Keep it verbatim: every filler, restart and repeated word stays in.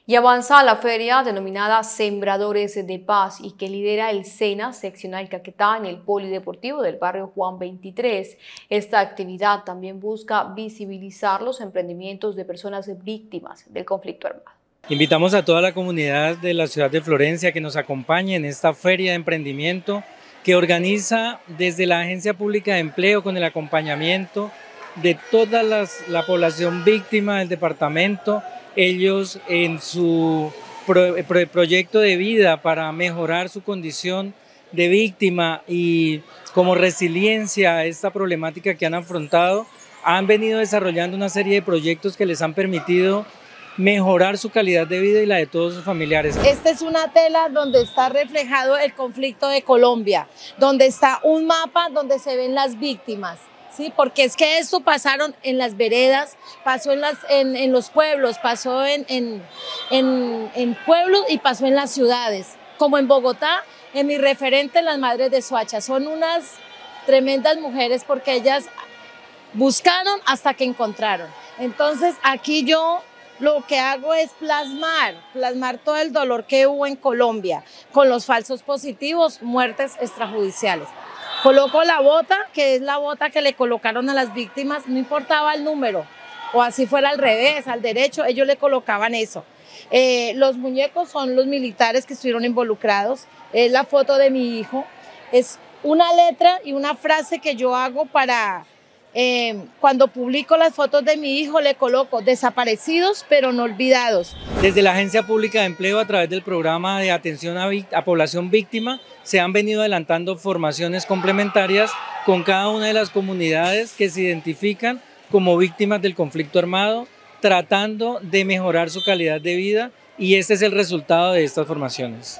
Y avanza la feria denominada Sembradores de Paz y que lidera el SENA seccional Caquetá en el Polideportivo del barrio Juan veintitrés. Esta actividad también busca visibilizar los emprendimientos de personas víctimas del conflicto armado. Invitamos a toda la comunidad de la ciudad de Florencia que nos acompañe en esta feria de emprendimiento que organiza desde la Agencia Pública de Empleo con el acompañamiento de toda las, la población víctima del departamento. Ellos en su pro, pro, proyecto de vida para mejorar su condición de víctima y como resiliencia a esta problemática que han afrontado, han venido desarrollando una serie de proyectos que les han permitido mejorar su calidad de vida y la de todos sus familiares. Esta es una tela donde está reflejado el conflicto de Colombia, donde está un mapa donde se ven las víctimas. Sí, porque es que esto pasaron en las veredas, pasó en, las, en, en los pueblos, pasó en, en, en, en pueblos y pasó en las ciudades. Como en Bogotá, en mi referente, las Madres de Soacha, son unas tremendas mujeres porque ellas buscaron hasta que encontraron. Entonces aquí yo lo que hago es plasmar, plasmar todo el dolor que hubo en Colombia con los falsos positivos, muertes extrajudiciales. Coloco la bota, que es la bota que le colocaron a las víctimas, no importaba el número, o así fuera al revés, al derecho, ellos le colocaban eso. Eh, los muñecos son los militares que estuvieron involucrados, es la foto de mi hijo, es una letra y una frase que yo hago para, eh, cuando publico las fotos de mi hijo, le coloco desaparecidos pero no olvidados. Desde la Agencia Pública de Empleo, a través del programa de atención a, a población víctima, se han venido adelantando formaciones complementarias con cada una de las comunidades que se identifican como víctimas del conflicto armado, tratando de mejorar su calidad de vida, y este es el resultado de estas formaciones.